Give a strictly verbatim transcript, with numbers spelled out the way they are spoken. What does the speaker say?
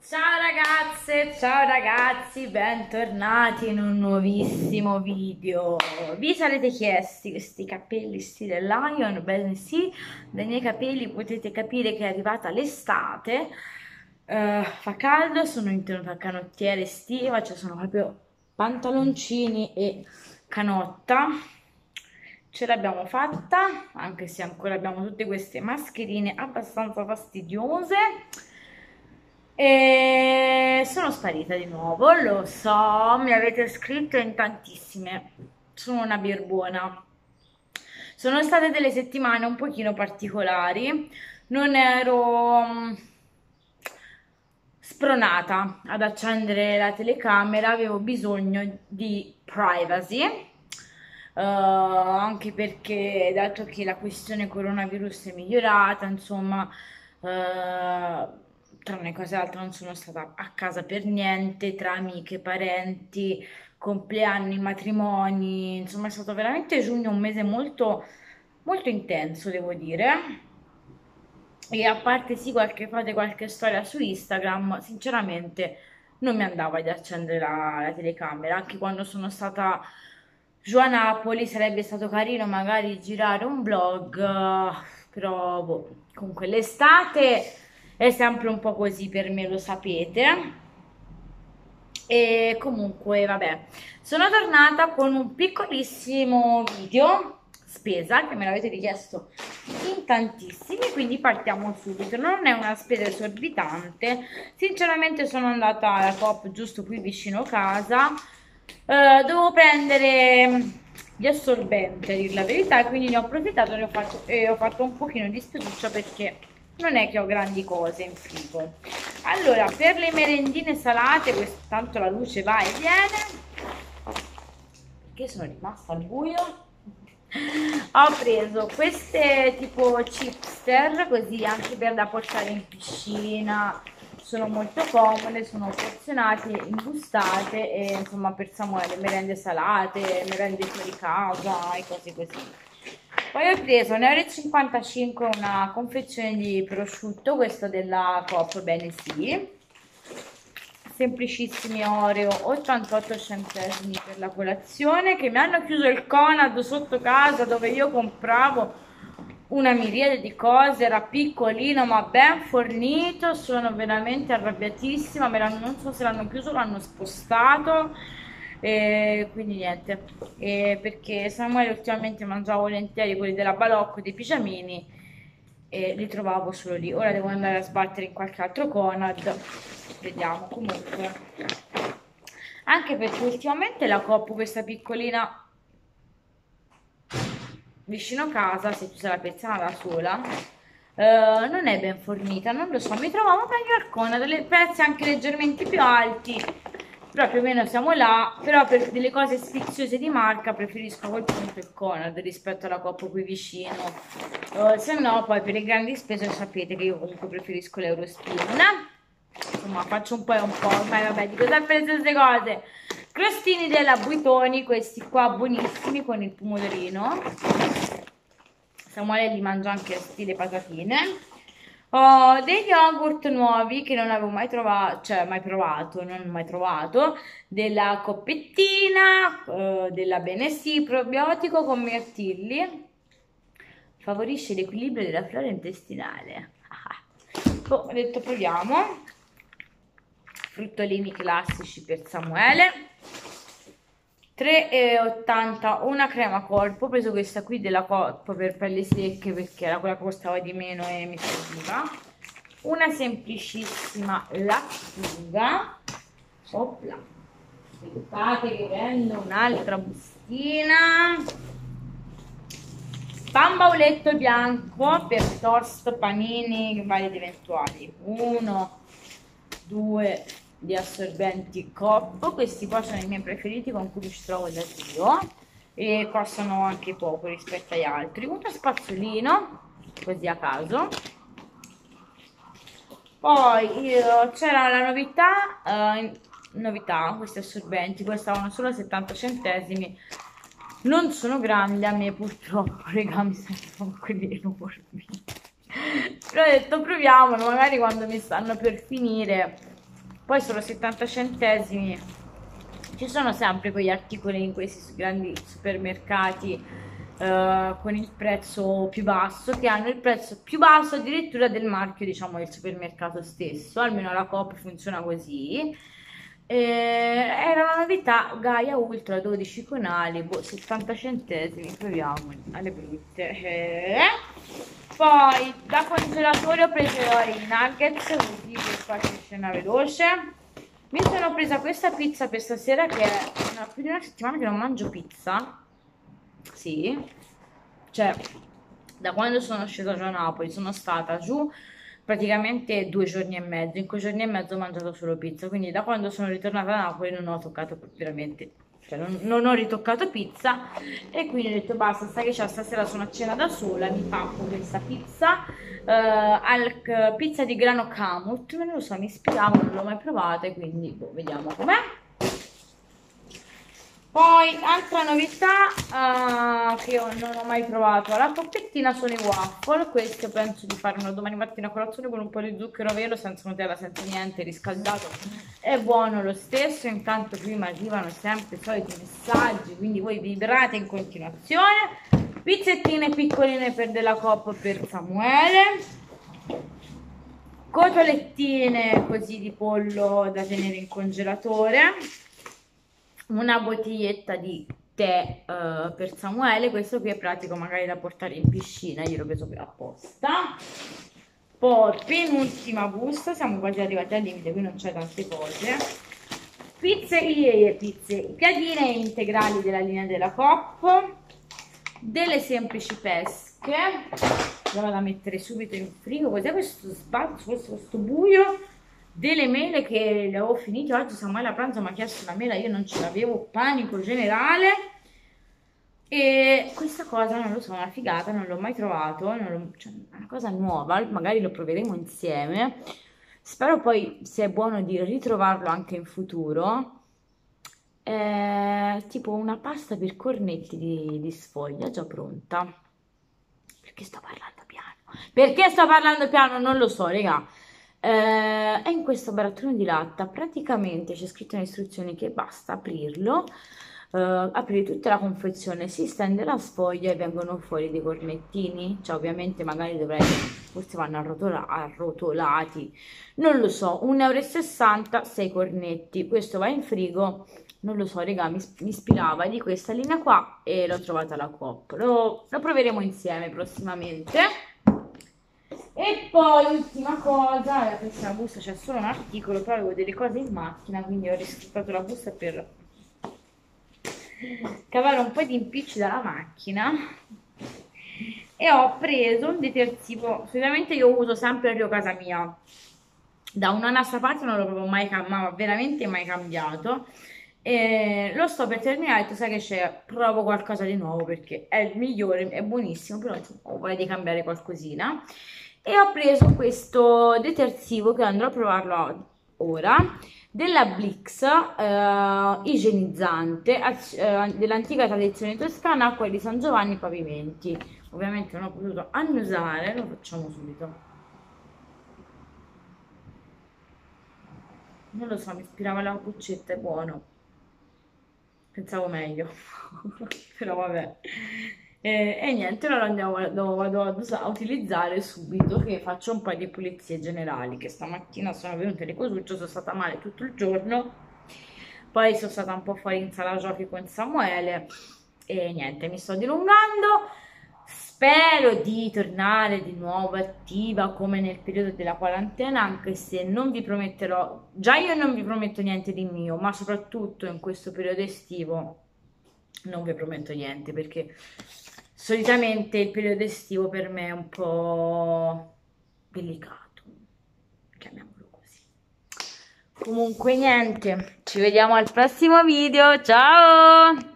Ciao ragazze, ciao ragazzi, bentornati in un nuovissimo video. Vi sarete chiesti questi capelli stile Lion? Bene sì, dai miei capelli potete capire che è arrivata l'estate. Eh, fa caldo, sono in tenuta canottiera estiva, cioè sono proprio pantaloncini e canotta. Ce l'abbiamo fatta, anche se ancora abbiamo tutte queste mascherine abbastanza fastidiose. E sono sparita di nuovo, lo so, mi avete scritto in tantissime. Sono una birbona. Sono state delle settimane un pochino particolari. Non ero mm, spronata ad accendere la telecamera, avevo bisogno di privacy. Eh, anche perché, dato che la questione coronavirus è migliorata, insomma, eh, tra una cosa e l'altra non sono stata a casa per niente, tra amiche, parenti, compleanni, matrimoni, insomma è stato veramente giugno un mese molto, molto intenso, devo dire. E a parte sì qualche foto e qualche storia su Instagram, sinceramente non mi andava di accendere la, la telecamera, anche quando sono stata giù a Napoli sarebbe stato carino magari girare un vlog, eh, però boh, comunque l'estate è sempre un po' così per me, lo sapete. E comunque, vabbè, sono tornata con un piccolissimo video spesa che me l'avete richiesto in tantissimi, quindi partiamo subito. Non è una spesa esorbitante, sinceramente sono andata alla Coop giusto qui vicino casa. Eh, dovevo prendere gli assorbenti, a dir la verità, e quindi ne ho approfittato e ho fatto, e ho fatto un pochino di spesuccia perché non è che ho grandi cose in frigo. Allora, per le merendine salate, questo, tanto la luce va e viene, perché sono rimasta al buio. Ho preso queste tipo chipster, così anche per da portare in piscina, sono molto comode, sono porzionate, imbustate e insomma per Samuele merende salate, merende fuori casa e cose così. Poi ho preso un euro e cinquantacinque una confezione di prosciutto, questo della Coop, bene sì, semplicissimi Oreo, ottantotto centesimi per la colazione, che mi hanno chiuso il Conad sotto casa dove io compravo una miriade di cose, era piccolino ma ben fornito, sono veramente arrabbiatissima, me non so se l'hanno chiuso o l'hanno spostato. E quindi niente, e perché Samuele ultimamente mangiava volentieri quelli della Balocco, dei pigiamini, e li trovavo solo lì. Ora devo andare a sbattere in qualche altro Conad, vediamo. Comunque, anche perché ultimamente la Coop, questa piccolina vicino casa, se tu sei la persona da sola, eh, non è ben fornita, non lo so, mi trovavo meglio al Conad, delle prezzi anche leggermente più alti, però più o meno siamo là. Però per delle cose sfiziose di marca preferisco a quel punto il Conad rispetto alla Coop qui vicino. Uh, se no poi per le grandi spese sapete che io comunque preferisco l'Eurospin. Insomma faccio un po' e un po', ormai vabbè, dico sempre le stesse cose. Crostini della Buitoni, questi qua buonissimi con il pomodorino. Samuele li mangia anche stile patatine. Ho degli yogurt nuovi che non avevo mai trovato, cioè mai provato, non mai trovato, della Coppettina, eh, della Benessì, probiotico con mirtilli, favorisce l'equilibrio della flora intestinale. Oh, ho detto proviamo. Fruttolini classici per Samuele. tre e ottanta una crema corpo, ho preso questa qui della Coop per pelle secche perché era quella che costava di meno e mi serviva. Una semplicissima lattuga, opla, aspettate che prendo un'altra bustina. Pan bauletto bianco per toast, panini, vari ed eventuali. Uno, due di assorbenti Coop, questi qua sono i miei preferiti con cui ci trovo da Dio e costano anche poco rispetto agli altri. Uno spazzolino così a caso. Poi c'era la novità, eh, novità, questi assorbenti costavano solo settanta centesimi, non sono grandi a me purtroppo, raga, mi servono quelli enormi. Però ho detto proviamolo, magari quando mi stanno per finire poi solo settanta centesimi. Ci sono sempre quegli articoli in questi grandi supermercati eh, con il prezzo più basso, che hanno il prezzo più basso addirittura del marchio, diciamo, del supermercato stesso, almeno la Coop funziona così. Eh, era una novità Gaia Ultra dodici conali, boh, settanta centesimi, proviamo alle brutte. Eh. Poi da congelatore ho preso i nuggets, così per qualche scena veloce. Mi sono presa questa pizza per stasera, che è una, più di una settimana che non mangio pizza. Sì, cioè da quando sono scesa giù a Napoli sono stata giù praticamente due giorni e mezzo. In quei giorni e mezzo ho mangiato solo pizza, quindi da quando sono ritornata a Napoli non ho toccato veramente, cioè non, non ho ritoccato pizza, e quindi ho detto basta, sai che c'è, stasera sono a cena da sola, mi pacco questa pizza eh, al pizza di grano Kamut, non lo so, mi ispiravo, non l'ho mai provata, e quindi boh, vediamo com'è. Poi, altra novità uh, che io non ho mai provato alla coppettina sono i waffle. Questo penso di farmelo domani mattina a colazione con un po' di zucchero vero, senza Nutella, senza niente, riscaldato. È buono lo stesso. Intanto prima arrivano sempre i soliti messaggi, quindi voi vibrate in continuazione. Pizzettine piccoline per della Coop per Samuele. Cotolettine così di pollo da tenere in congelatore. Una bottiglietta di tè uh, per Samuele, questo qui è pratico magari da portare in piscina, io l'ho preso apposta. Poi penultima busta, siamo quasi arrivati al limite, qui non c'è tante cose. Pizzerie, pizze, piadine integrali della linea della Coop, delle semplici pesche, la vado a mettere subito in frigo. Cos'è questo spazio, questo, questo buio? Delle mele che le avevo finite oggi, Samuele a pranzo mi ha chiesto una mela, io non ce l'avevo, panico generale. E questa cosa non lo so, è una figata, non l'ho mai trovato, non lo, cioè, è una cosa nuova, magari lo proveremo insieme. Spero poi, se è buono, di ritrovarlo anche in futuro. È tipo una pasta per cornetti di, di sfoglia già pronta. Perché sto parlando piano? Perché sto parlando piano? Non lo so, raga. Eh, è in questo barattolino di latta, praticamente c'è scritto in istruzioni che basta aprirlo, eh, aprire tutta la confezione, si stende la sfoglia e vengono fuori dei cornettini. Cioè, ovviamente magari dovrei, forse vanno arrotola, arrotolati, non lo so. un euro e sessanta, sei cornetti. Questo va in frigo, non lo so, raga, mi, mi ispirava di questa linea qua e l'ho trovata alla Coop. Lo, lo proveremo insieme prossimamente. E poi ultima cosa, la prossima busta c'è solo un articolo, però avevo delle cose in macchina, quindi ho riscattato la busta per cavare un po' di impicci dalla macchina. E ho preso un detersivo, solitamente io uso sempre Rio Casa Mia, da un anno a sta parte non l'ho proprio mai cambiato, veramente mai cambiato. E lo sto per terminare, ho detto, sai che c'è, provo qualcosa di nuovo perché è il migliore, è buonissimo, però ho voglia di cambiare qualcosina. E ho preso questo detersivo che andrò a provarlo ora, della Blix, eh, igienizzante, eh, dell'antica tradizione toscana, acqua di San Giovanni Pavimenti. Ovviamente non ho potuto annusare, lo facciamo subito. Non lo so, mi ispirava la buccetta, è buono. Pensavo meglio, però vabbè. E, e niente, ora andiamo, lo vado a, a utilizzare subito, che faccio un po' di pulizie generali, che stamattina sono venute le cosucce, sono stata male tutto il giorno, poi sono stata un po' fuori in sala giochi con Samuele e niente, mi sto dilungando. Spero di tornare di nuovo attiva come nel periodo della quarantena, anche se non vi prometterò, già io non vi prometto niente di mio, ma soprattutto in questo periodo estivo non vi prometto niente, perché solitamente il periodo estivo per me è un po' delicato, chiamiamolo così. Comunque niente, ci vediamo al prossimo video, ciao!